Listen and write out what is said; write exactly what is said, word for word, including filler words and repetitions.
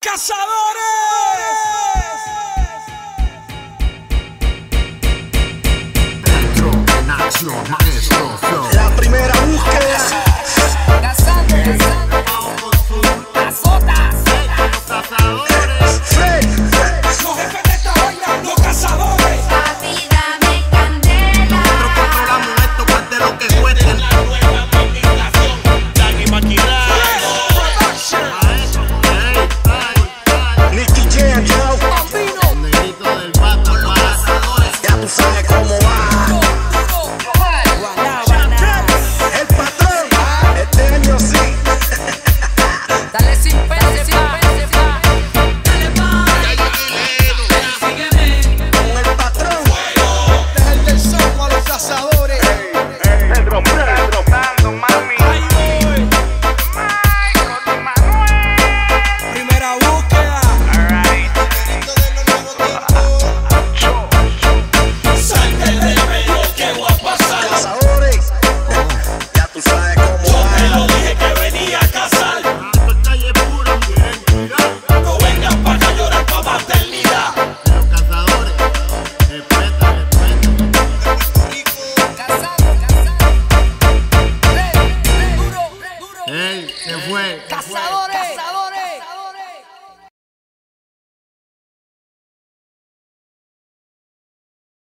Cazadores. Dentro en acción, maestro flow. La primera búsqueda. Cazadores. Azotas. Cazadores. Los jefes de esta vaina, los cazadores. Papi, dame candela. Nosotros controlamos esto, cueste lo que cueste. La nueva combinación. Dan y maquinar. Nicky Jam, yo. El negrito del vato, los cazadores. Ya tú sabes cómo va. El patrón. Este año sí. Dale sin pena, sin pena. Dale más. Sígueme. Con el patrón. Deja el del soco a los cazadores. Drogando, mami. Ahí voy. Primera búsqueda. Salte de medio que voy a pasar. Cazadores. Ya tú sabes cómo Yo te lo va. dije que venía a cazar. Esto es calle pura, bien, cuidado. No vengas pa' acá a llorar pa' maternidad. Los cazadores, respeta, respeta. Cazado, cazado. Re, re, duro, duro. Ey, ¿qué fue? Cazadores. Cazadores.